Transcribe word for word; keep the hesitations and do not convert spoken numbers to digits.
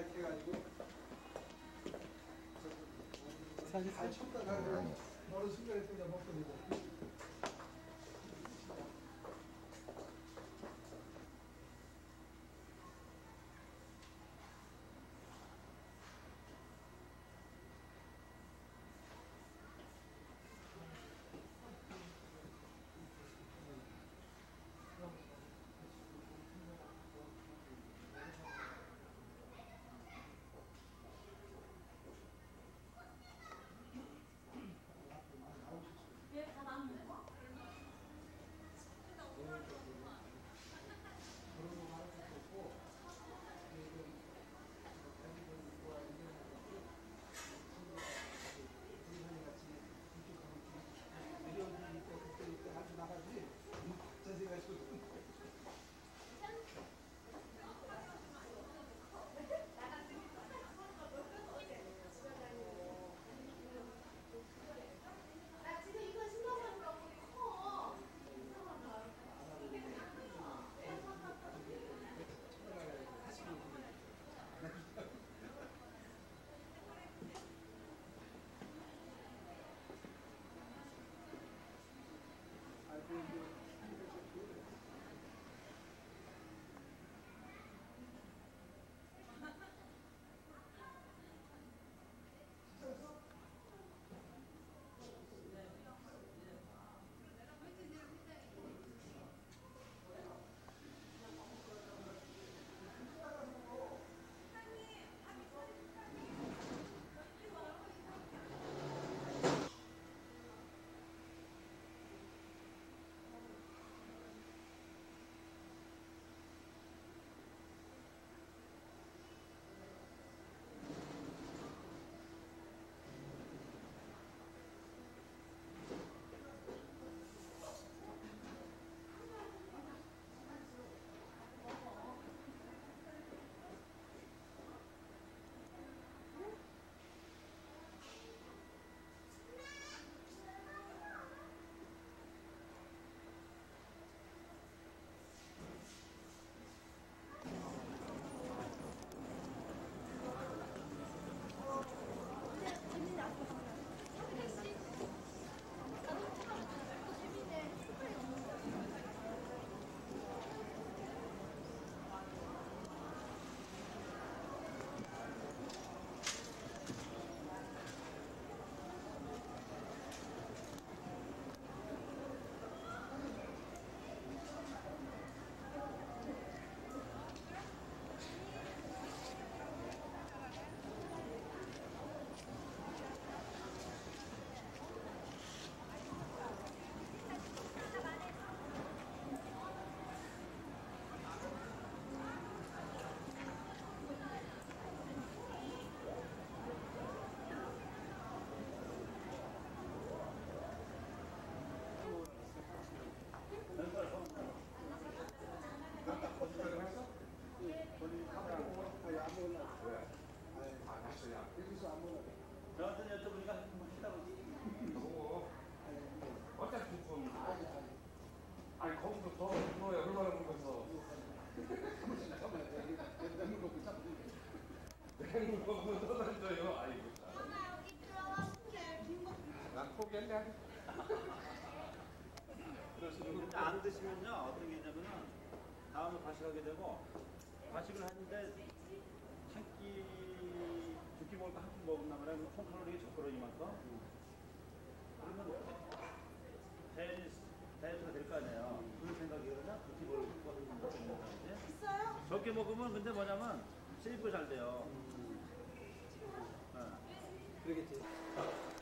이렇게 해가지고 사실 잘 쳤다가 어느 순간에 또 먹게 되고. 나가지 자세가지고 나 지금 이거 신경을 너무 커. 저한테 여쭤보니까 한번 했다고. 너무 어차피 좀 아니 거기서 더 너야 얼마나 먹어서 냉물 먹으면 떠나줘요. 아이고 엄마 여기 들어와. 난 포기할래. 근데 안 드시면요 어떤 게 있냐면은 다음에 과식하게 되고 과식을 하는데 한 끼, 두 끼 먹을 거 한 끼 먹는다면 총 칼로리가 적거든요. 그러면 다이어트, 다이어트가 될 거 아니에요. 그런 생각이거든요. 두 끼 먹을 거 한 끼 먹는다 이제. 있어요? 적게 먹으면 근데 뭐냐면 세입도 잘 돼요. 네. 그러겠지.